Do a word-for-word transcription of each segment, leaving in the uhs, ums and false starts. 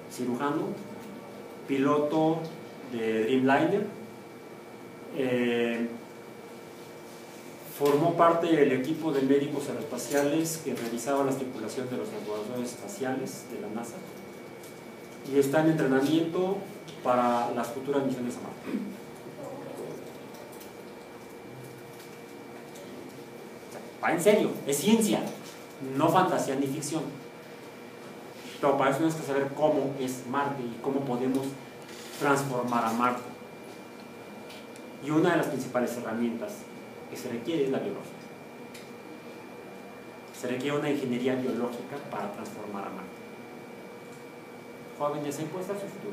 cirujano, piloto de Dreamliner, eh, formó parte del equipo de médicos aeroespaciales que realizaba la tripulación de los laboratorios espaciales de la NASA y está en entrenamiento para las futuras misiones a Marte. Va en serio, es ciencia, no fantasía ni ficción. Pero para eso tenemos que saber cómo es Marte y cómo podemos transformar a Marte. Y una de las principales herramientas que se requiere es la biología. Se requiere una ingeniería biológica para transformar a Marte. Jóvenes, ahí puede estar su futuro.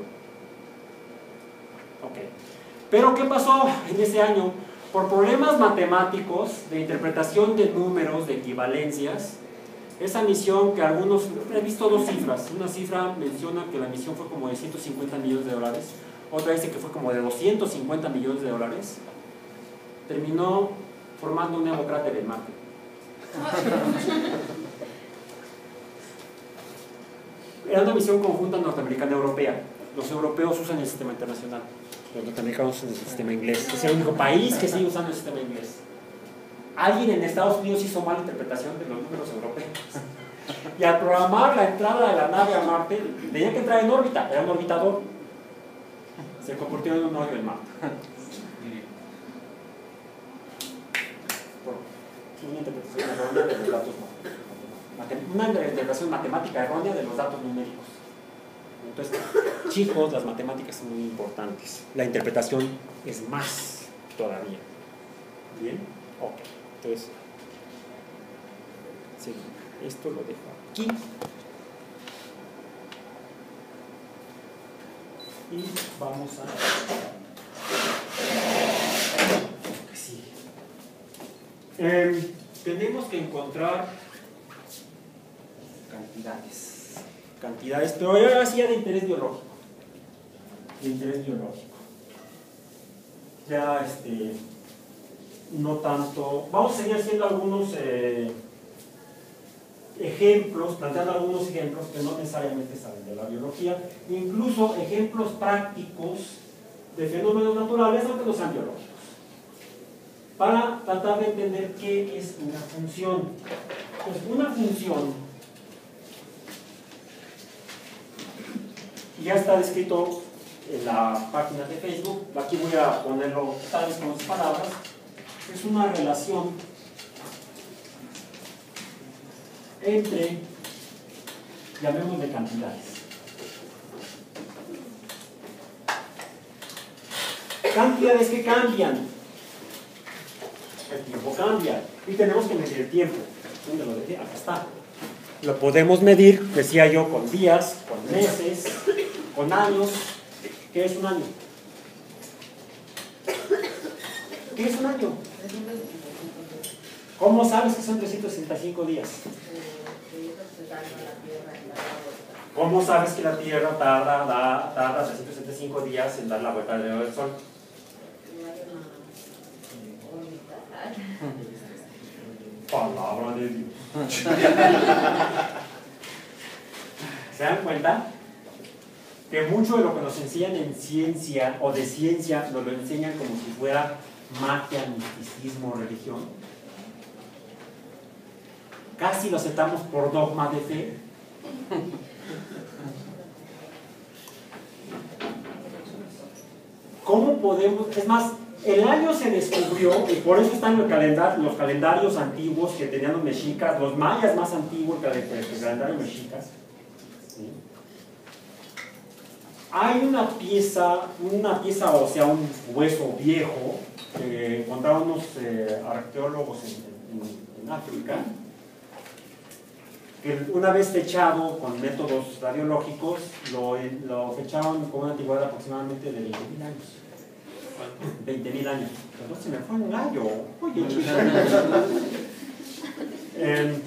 Ok. Pero ¿qué pasó en ese año? Por problemas matemáticos, de interpretación de números, de equivalencias, esa misión que algunos, he visto dos cifras, una cifra menciona que la misión fue como de ciento cincuenta millones de dólares, otra dice que fue como de doscientos cincuenta millones de dólares, terminó formando un nuevo cráter en Marte. Era una misión conjunta norteamericana-europea. Los europeos usan el sistema internacional, los norteamericanos usan el sistema inglés. Es el único país que sigue usando el sistema inglés. Alguien en Estados Unidos hizo mala interpretación de los números europeos. Y al programar la entrada de la nave a Marte, tenía que entrar en órbita, era un orbitador. Se convirtió en un hoyo en Marte. Una interpretación errónea de los datos, una interpretación matemática errónea de los datos numéricos. Entonces, chicos, las matemáticas son muy importantes. La interpretación es más todavía. ¿Bien? Ok. Entonces, sí, esto lo dejo aquí. Y vamos a... Sí. Eh, tenemos que encontrar cantidades. Cantidades, pero ahora sí de interés biológico. De interés biológico. Ya, este... no tanto, vamos a seguir haciendo algunos eh, ejemplos, planteando algunos ejemplos que no necesariamente saben de la biología, incluso ejemplos prácticos de fenómenos naturales, aunque no sean biológicos, para tratar de entender qué es una función. Pues una función, ya está descrito en la página de Facebook, aquí voy a ponerlo tal vez con sus palabras. Es una relación entre, llamémosle cantidades. Cantidades que cambian. El tiempo cambia. Y tenemos que medir el tiempo. ¿Dónde lo dejé? Acá está. Lo podemos medir, decía yo, con días, con meses, con años. ¿Qué es un año? ¿Qué es un año? ¿Cómo sabes que son trescientos sesenta y cinco días? ¿Cómo sabes que la Tierra tarda, da, tarda trescientos sesenta y cinco días en dar la vuelta alrededor del Sol? Palabra de Dios. ¿Se dan cuenta? Que mucho de lo que nos enseñan en ciencia o de ciencia nos lo enseñan como si fuera magia, misticismo, religión. Casi lo aceptamos por dogma de fe. ¿Cómo podemos? Es más, el año se descubrió, y por eso están los calendarios, los calendarios antiguos que tenían los mexicas, los mayas más antiguos que el calendario mexicas. ¿Sí? Hay una pieza, una pieza, o sea, un hueso viejo, que encontraron unos eh, arqueólogos en, en, en África, que una vez fechado con métodos radiológicos, lo, lo fecharon con una antigüedad aproximadamente de veinte mil años. veinte mil años. Pero se me fue un gallo. Oye, eh,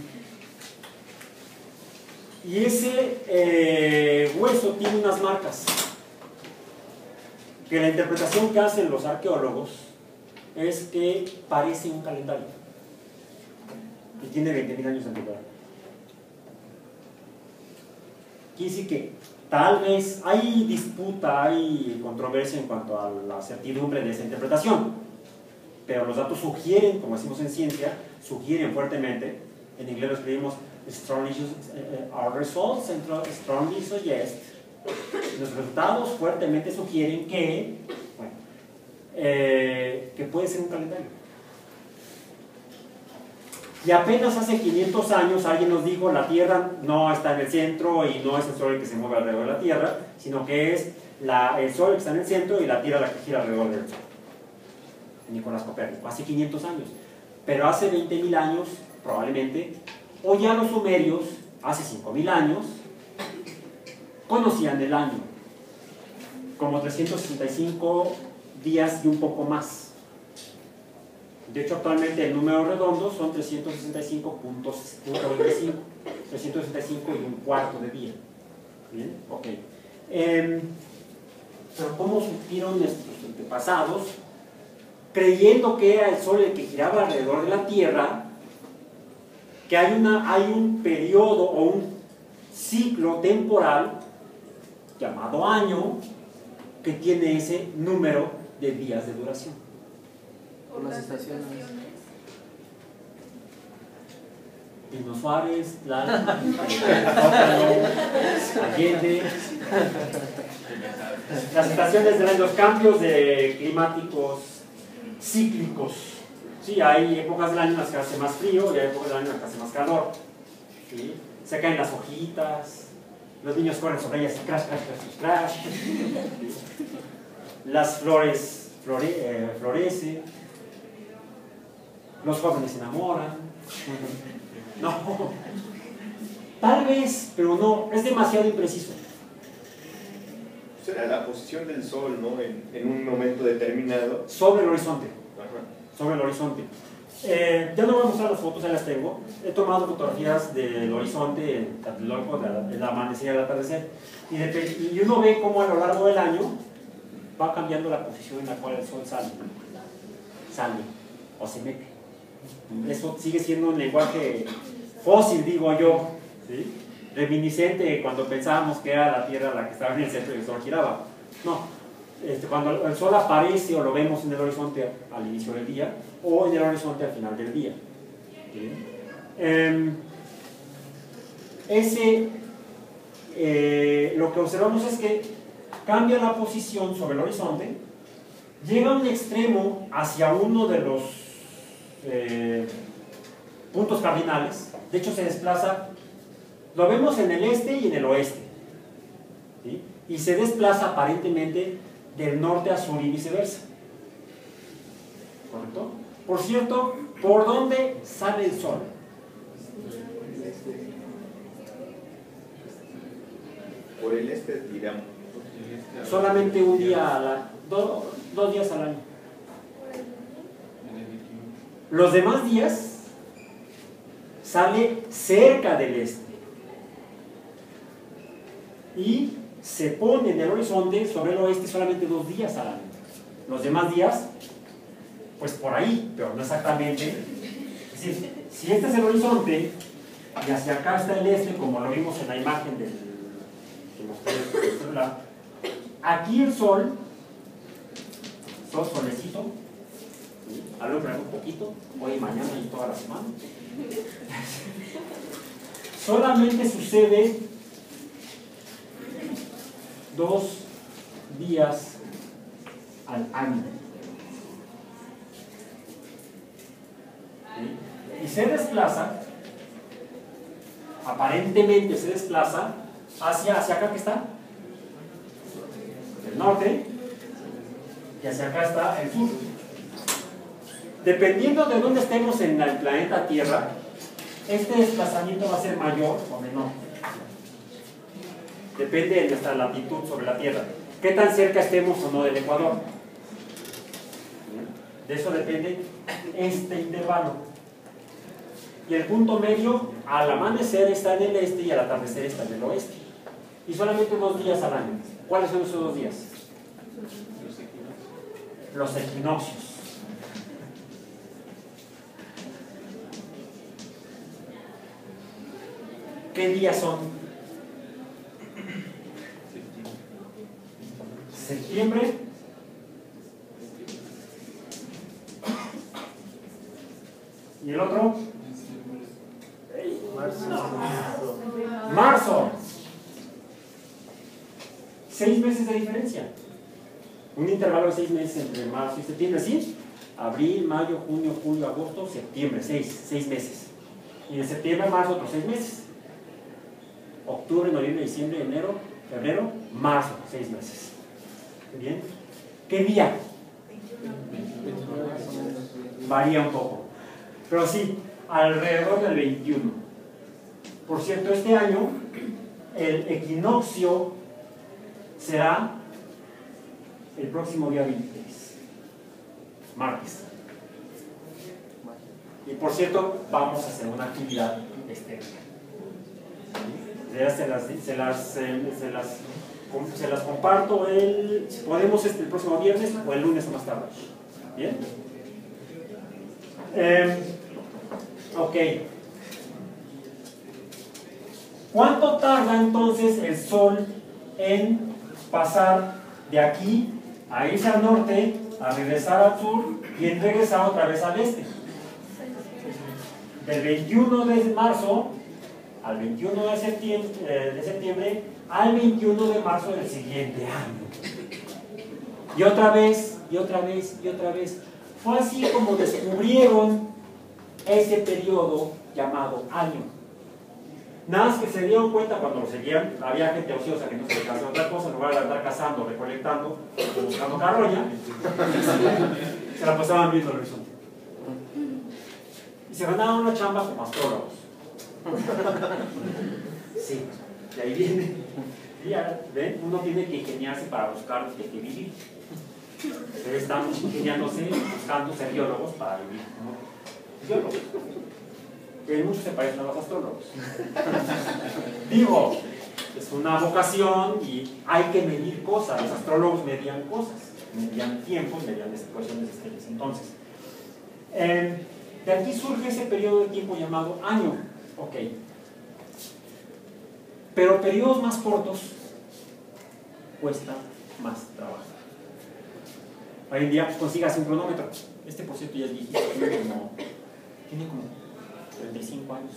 y ese eh, hueso tiene unas marcas que la interpretación que hacen los arqueólogos es que parece un calendario y tiene veinte mil años de antigüedad. quiere decir que tal vez hay disputa, hay controversia en cuanto a la certidumbre de esa interpretación, pero los datos sugieren, como decimos en ciencia, sugieren fuertemente, en inglés lo escribimos strongly, uh, our results strongly suggest, los resultados fuertemente sugieren que, bueno, eh, que puede ser un calendario. Y apenas hace quinientos años alguien nos dijo la Tierra no está en el centro y no es el Sol el que se mueve alrededor de la Tierra, sino que es la, el Sol el que está en el centro y la Tierra la que gira alrededor del Sol. Nicolás Copérnico, hace quinientos años. Pero hace veinte mil años, probablemente, o ya los sumerios, hace cinco mil años, conocían el año como trescientos sesenta y cinco días y un poco más. De hecho, actualmente el número redondo son trescientos sesenta y cinco punto veinticinco, trescientos sesenta y cinco y un cuarto de día. ¿Bien? Ok. Eh, pero ¿cómo supieron nuestros antepasados, creyendo que era el Sol el que giraba alrededor de la Tierra, que hay, una, hay un periodo o un ciclo temporal llamado año que tiene ese número de días de duración? Por las estaciones. Pino Suárez, Tlal, Zócalo, Allende. Las estaciones de los cambios de climáticos cíclicos. Sí, hay épocas del año en las que hace más frío y hay épocas del año en las que hace más calor. ¿Sí? Se caen las hojitas, los niños corren sobre ellas y crash, crash, crash, crash. Las flores flore, eh, florecen, los jóvenes se enamoran. No, tal vez, pero no, es demasiado impreciso. Será la posición del Sol, ¿no? En, en un momento determinado. Sobre el horizonte. Ajá. Sobre el horizonte. Eh, ya no voy a mostrar las fotos, ahí las tengo. He tomado fotografías del horizonte, el Tlatelolco, del amanecer y el atardecer. Y, de, y uno ve cómo a lo largo del año va cambiando la posición en la cual el Sol sale. Sale o se mete. Eso sigue siendo un lenguaje fósil, digo yo, ¿sí? Reminiscente cuando pensábamos que era la Tierra la que estaba en el centro y el Sol giraba. No, este, cuando el Sol aparece o lo vemos en el horizonte al inicio del día o en el horizonte al final del día. ¿Sí? Eh, ese, eh, lo que observamos es que cambia la posición sobre el horizonte, llega a un extremo hacia uno de los eh, puntos cardinales, de hecho se desplaza, lo vemos en el este y en el oeste, ¿sí? Y se desplaza aparentemente del norte a sur y viceversa. ¿Correcto? Por cierto, ¿por dónde sale el Sol? Por el este, digamos. Solamente un día, a la, do, dos días al año. Los demás días sale cerca del este y se pone en el horizonte sobre el oeste solamente dos días al año. Los demás días, pues por ahí, pero no exactamente. Es decir, si este es el horizonte y hacia acá está el este, como lo vimos en la imagen del que mostré en el celular, aquí el Sol, Sol solecito, alumbra un poquito, hoy y mañana y toda la semana. Solamente sucede dos días al año. ¿Sí? Y se desplaza, aparentemente se desplaza hacia, hacia acá que está, el norte, y hacia acá está el sur. Dependiendo de dónde estemos en el planeta Tierra, este desplazamiento va a ser mayor o menor. Depende de nuestra latitud sobre la Tierra. ¿Qué tan cerca estemos o no del Ecuador? De eso depende este intervalo. Y el punto medio, al amanecer está en el este y al atardecer está en el oeste. Y solamente dos días al año. ¿Cuáles son esos dos días? Los equinoccios. ¿Qué días son? septiembre. ¿Y el otro? Marzo. Seis meses de diferencia. Un intervalo de seis meses entre marzo y septiembre, ¿sí? Abril, mayo, junio, julio, agosto, septiembre, seis, seis meses. Y de septiembre a marzo otros seis meses. Octubre, noviembre, diciembre, enero, febrero, marzo, seis meses. ¿Bien? ¿Qué día? Varía un poco. Pero sí, alrededor del veintiuno. Por cierto, este año el equinoccio será el próximo día veintitrés, martes. Y por cierto, vamos a hacer una actividad externa. Se las, se las, eh, se las, se las comparto el, si podemos este, el próximo viernes o el lunes o más tarde. ¿Bien? Eh, ok. ¿Cuánto tarda entonces el Sol en pasar de aquí a irse al norte, a regresar al sur y en regresar otra vez al este? Del veintiuno de marzo al veintiuno de septiembre, eh, de septiembre al veintiuno de marzo del siguiente año. Y otra vez, y otra vez, y otra vez. Fue así como descubrieron ese periodo llamado año. Nada más que se dieron cuenta cuando lo seguían, había gente ociosa que no se dedicaba a hacer otra cosa, en lugar de andar cazando, recolectando, buscando carroña, se la pasaban viendo el horizonte. Y se ganaban una chamba como astrólogos. Sí, de ahí viene. Ya, ¿ven? Uno tiene que ingeniarse para buscar de qué vivir. Ustedes están ingeniándose, buscando ser biólogos para vivir como biólogos. Que muchos se parecen a los astrólogos. Digo, es una vocación y hay que medir cosas. Los astrólogos medían cosas, medían tiempos, medían situaciones estelares. Entonces, eh, de aquí surge ese periodo de tiempo llamado año. Ok. Pero periodos más cortos cuesta más trabajo. Hoy en día pues, consigas un cronómetro. Este, por cierto, ya es viejito, tiene como, tiene como treinta y cinco años.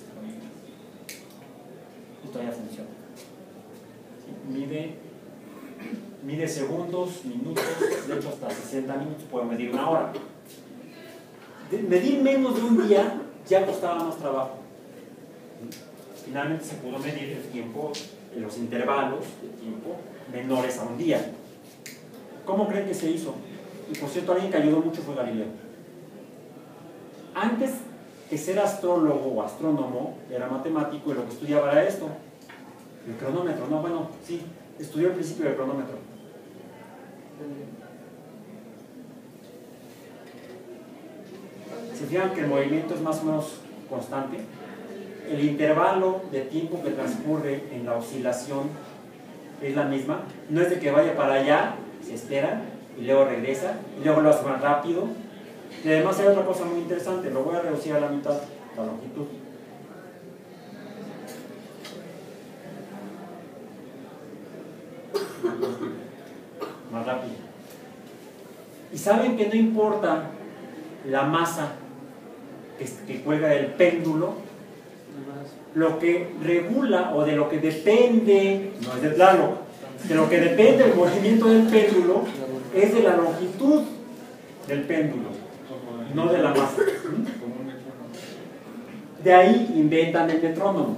Y todavía funciona. ¿Sí? Mide, mide segundos, minutos, de hecho hasta sesenta minutos puedo medir una hora. De, medir menos de un día ya costaba más trabajo. Finalmente se pudo medir el tiempo, los intervalos de tiempo menores a un día. ¿Cómo creen que se hizo? Y por cierto, alguien que ayudó mucho fue Galileo. Antes de ser astrólogo o astrónomo, era matemático y lo que estudiaba era esto, el cronómetro. No, bueno, sí, estudió el principio del cronómetro. ¿Se fijan que el movimiento es más o menos constante? El intervalo de tiempo que transcurre en la oscilación es la misma. No es de que vaya para allá, se espera y luego regresa y luego lo hace más rápido. Y además hay otra cosa muy interesante, lo voy a reducir a la mitad, la longitud. Más rápido. Y saben que no importa la masa que, que cuelga del péndulo, lo que regula o de lo que depende, no es del plano, de lo que depende del movimiento del péndulo es de la longitud del péndulo, no de la masa. De ahí inventan el metrónomo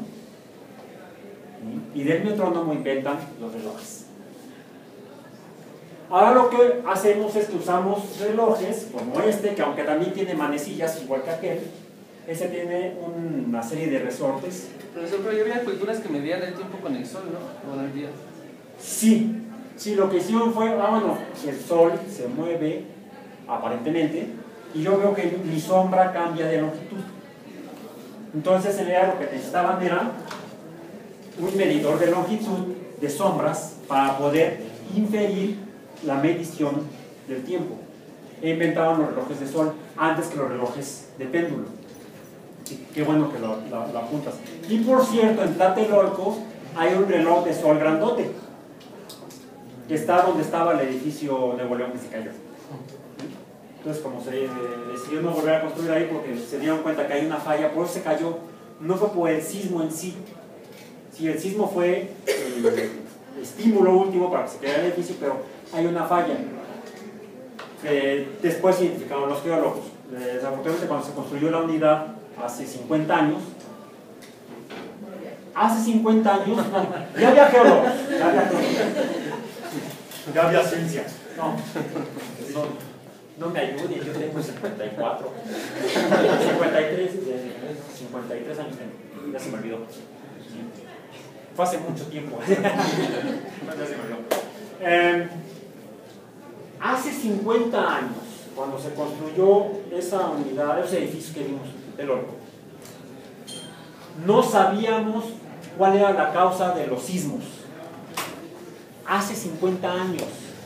y del metrónomo inventan los relojes. Ahora lo que hacemos es que usamos relojes como este, que aunque también tiene manecillas igual que aquel, ese tiene una serie de resortes. Profesor, pero yo había culturas que medían el tiempo con el sol, ¿no? O el día. Sí, sí, lo que hicieron fue, ah, bueno, el sol se mueve aparentemente y yo veo que mi sombra cambia de longitud. Entonces en realidad lo que necesitaban era un medidor de longitud de sombras para poder inferir la medición del tiempo. E inventaban los relojes de sol antes que los relojes de péndulo. Sí, qué bueno que lo, lo, lo apuntas. Y por cierto, en Tlatelolco hay un reloj de sol grandote. que está donde estaba el edificio Nuevo León que se cayó. Entonces, como se eh, decidió no volver a construir ahí porque se dieron cuenta que hay una falla, por eso se cayó. No fue por el sismo en sí. Sí, el sismo fue el estímulo último para que se cayera el edificio, pero hay una falla que después identificaron los geólogos. Desafortunadamente, cuando se construyó la unidad hace cincuenta años, hace cincuenta años, no, ya había geólogos, ya había geólogos, ya había ciencia. No, no, no me ayude, yo tengo cincuenta y cuatro, cincuenta y tres, cincuenta y tres años tengo, ya se me olvidó. Fue hace mucho tiempo. Ya se me olvidó. Eh, hace cincuenta años, cuando se construyó esa unidad, ese edificio que vimos del Orco, no sabíamos cuál era la causa de los sismos. Hace cincuenta años.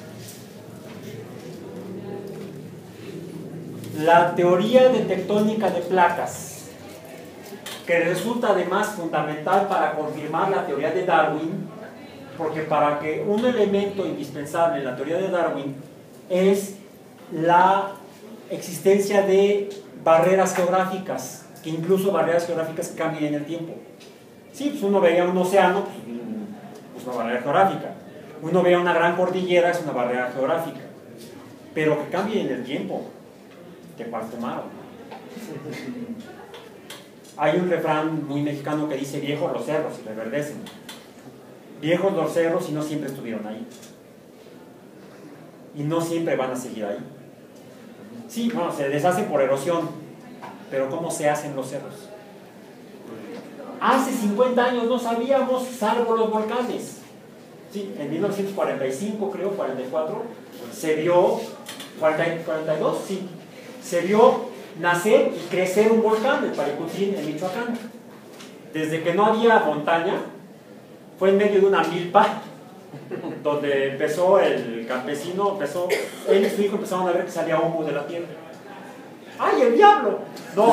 La teoría de tectónica de placas, que resulta además fundamental para confirmar la teoría de Darwin, porque para que un elemento indispensable en la teoría de Darwin es la existencia de barreras geográficas, que incluso barreras geográficas cambian en el tiempo. Sí, pues uno veía un océano, pues, pues una barrera geográfica. Uno veía una gran cordillera, es una barrera geográfica. Pero que cambie en el tiempo, que parfumaron. Hay un refrán muy mexicano que dice: viejos los cerros y reverdecen. Viejos los cerros y no siempre estuvieron ahí. Y no siempre van a seguir ahí. Sí, bueno, se deshacen por erosión, pero ¿cómo se hacen los cerros? Hace cincuenta años no sabíamos, salvo los volcanes. Sí, en mil novecientos cuarenta y cinco, creo, cuarenta y cuatro, se vio, cuarenta, cuarenta y dos, sí, se vio nacer y crecer un volcán, el Paricutín, en Michoacán. Desde que no había montaña, fue en medio de una milpa, donde empezó el campesino, empezó, él y su hijo empezaron a ver que salía humo de la tierra. ¡Ay, el diablo! No.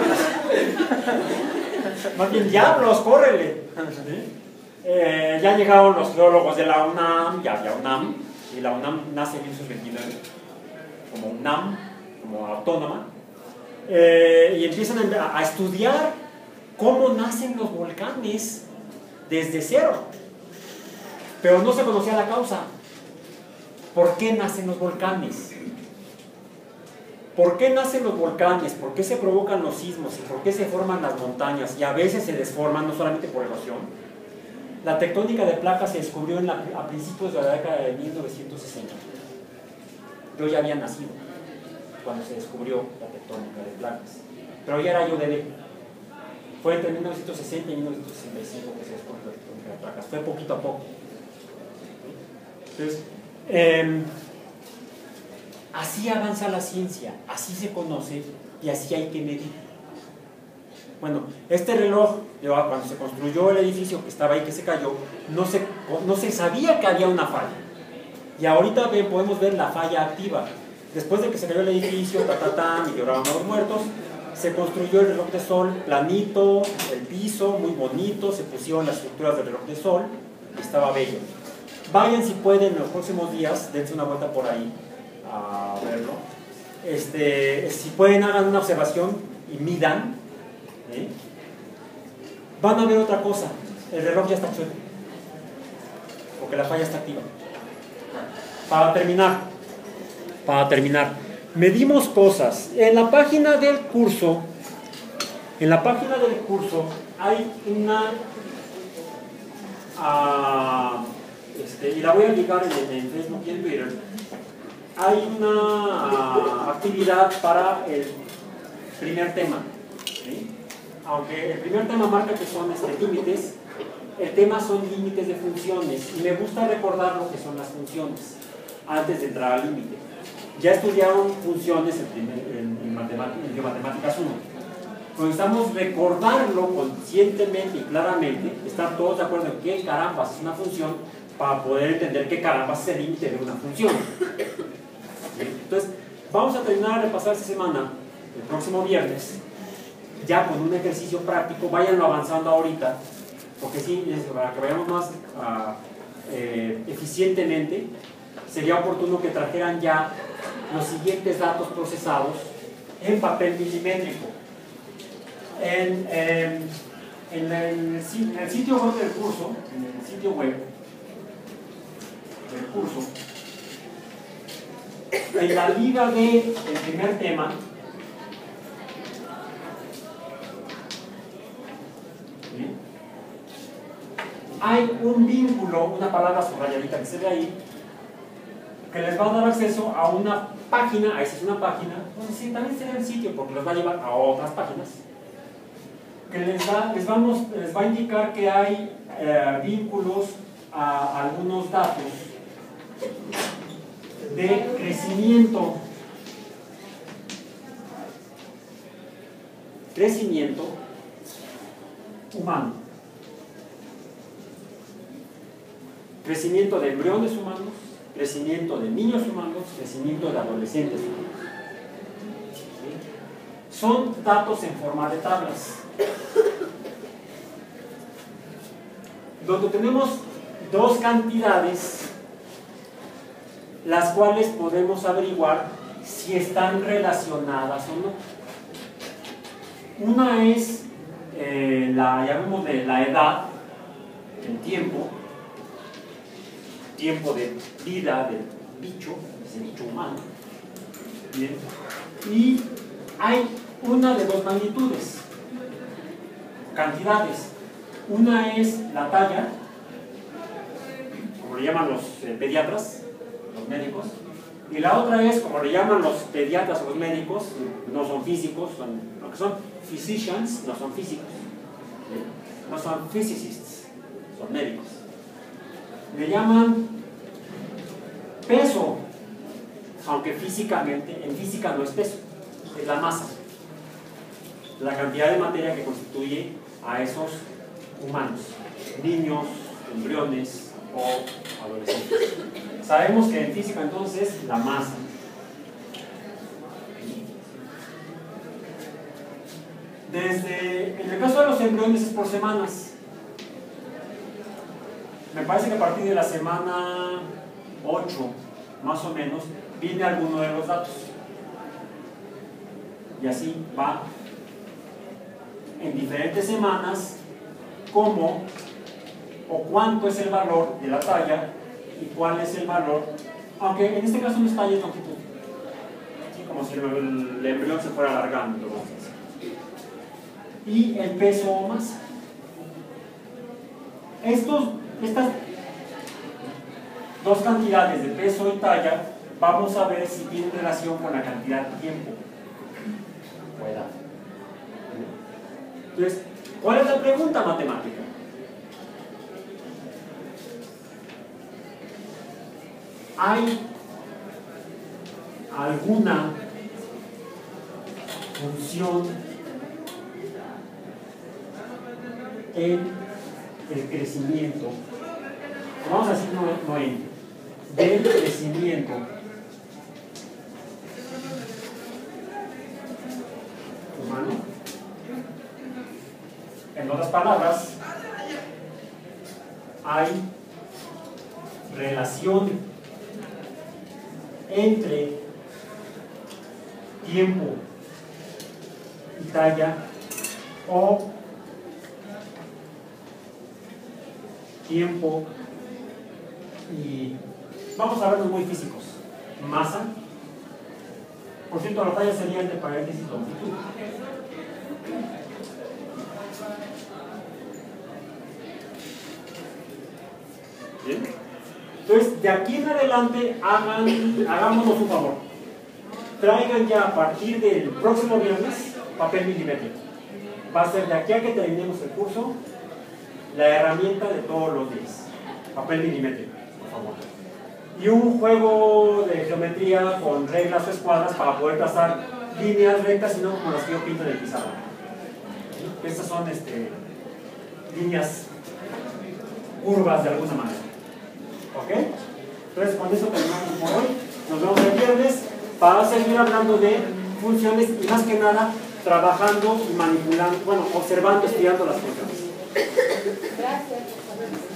Más bien, diablos, córrele. ¿Sí? Eh, ya llegaron los geólogos de la UNAM, ya había UNAM, y la UNAM nace en mil novecientos veintinueve, como UNAM, como autónoma, eh, y empiezan a, a estudiar cómo nacen los volcanes desde cero. Pero no se conocía la causa. ¿Por qué nacen los volcanes? ¿Por qué nacen los volcanes? ¿Por qué se provocan los sismos? ¿Y por qué se forman las montañas? Y a veces se desforman, no solamente por erosión. La tectónica de placas se descubrió en la, a principios de la década de mil novecientos sesenta. Yo ya había nacido cuando se descubrió la tectónica de placas. Pero ya era yo bebé. Fue entre mil novecientos sesenta y mil novecientos sesenta y cinco que se descubrió la tectónica de placas. Fue poquito a poco. Entonces, eh, así avanza la ciencia, así se conoce y así hay que medir. Bueno, este reloj, cuando se construyó el edificio que estaba ahí, que se cayó, no se, no se sabía que había una falla. Y ahorita ve, podemos ver la falla activa. Después de que se cayó el edificio, ta, ta, ta, y lloraban a los muertos, se construyó el reloj de sol planito, el piso muy bonito, se pusieron las estructuras del reloj de sol, y estaba bello. Vayan si pueden en los próximos días, dense una vuelta por ahí a verlo. Este, si pueden, hagan una observación y midan. ¿Eh? Van a ver otra cosa, el reloj ya está chueco, porque la falla está activa. Para terminar, para terminar, medimos cosas. En la página del curso, en la página del curso hay una, uh, este, y la voy a ligar en, en Facebook y en Twitter, hay una uh, actividad para el primer tema. ¿Sí? Aunque el primer tema marca que son este, límites, el tema son límites de funciones, y me gusta recordar lo que son las funciones antes de entrar al límite. Ya estudiaron funciones en, primer, en, en, matemáticas, en Matemáticas uno. Pero necesitamos recordarlo conscientemente y claramente, estar todos de acuerdo en qué carambas es una función, para poder entender qué carambas es el límite de una función. ¿Sí? Entonces, vamos a terminar de repasar esta semana, el próximo viernes, ya con un ejercicio práctico. Váyanlo avanzando ahorita, porque sí, para que vayamos más uh, eh, eficientemente, sería oportuno que trajeran ya los siguientes datos procesados en papel milimétrico. En, en, en, el, en el sitio web del curso, en el sitio web del curso, en la liga del primer tema, ¿sí?, hay un vínculo, una palabra subrayadita que se ve ahí, que les va a dar acceso a una página, a esa es una página, donde sí, también será el sitio, porque los va a llevar a otras páginas, que les, da, les, vamos, les va a indicar que hay eh, vínculos a algunos datos de crecimiento, crecimiento humano, crecimiento de embriones humanos, crecimiento de niños humanos, crecimiento de adolescentes humanos. ¿Sí? Son datos en forma de tablas, donde tenemos dos cantidades, las cuales podemos averiguar si están relacionadas o no. Una es eh, la, llamémosle la edad en tiempo, tiempo de vida del bicho, ese bicho humano. Bien. Y hay una de dos magnitudes, cantidades. Una es la talla, como le llaman los eh, pediatras, los médicos, y la otra es, como le llaman los pediatras o los médicos, no son físicos, son, lo que son physicians, no son físicos, no son physicists, son médicos. Le llaman peso, aunque físicamente, en física no es peso, es la masa, la cantidad de materia que constituye a esos humanos, niños, embriones o adolescentes. Sabemos que en física entonces la masa. Desde, en el caso de los embriones es por semanas. Me parece que a partir de la semana ocho, más o menos, viene alguno de los datos. Y así va en diferentes semanas cómo o cuánto es el valor de la talla y cuál es el valor, aunque en este caso no es talla, es longitud. ¿Sí? Como si el, el embrión se fuera alargando. Y el peso o masa. Estos, estas dos cantidades de peso y talla, vamos a ver si tienen relación con la cantidad de tiempo o edad. Entonces, ¿cuál es la pregunta matemática? ¿Hay alguna función en el crecimiento, vamos a decir no, no en, del crecimiento humano? En otras palabras, hay relación entre tiempo y talla o tiempo y, vamos a verlos muy físicos, masa. Por cierto, la talla sería entre paréntesis longitud. Bien. Entonces, de aquí en adelante, hagan, hagámonos un favor. Traigan ya a partir del próximo viernes papel milimétrico. Va a ser de aquí a que terminemos el curso la herramienta de todos los días. Papel milimétrico, por favor. Y un juego de geometría con reglas o escuadras para poder trazar líneas rectas y no como las que yo pinto en el pizarrón. Estas son este, líneas curvas de alguna manera. ¿Ok? Entonces con eso terminamos por hoy. Nos vemos el viernes para seguir hablando de funciones y más que nada trabajando y manipulando, bueno, observando, estudiando las funciones. Gracias.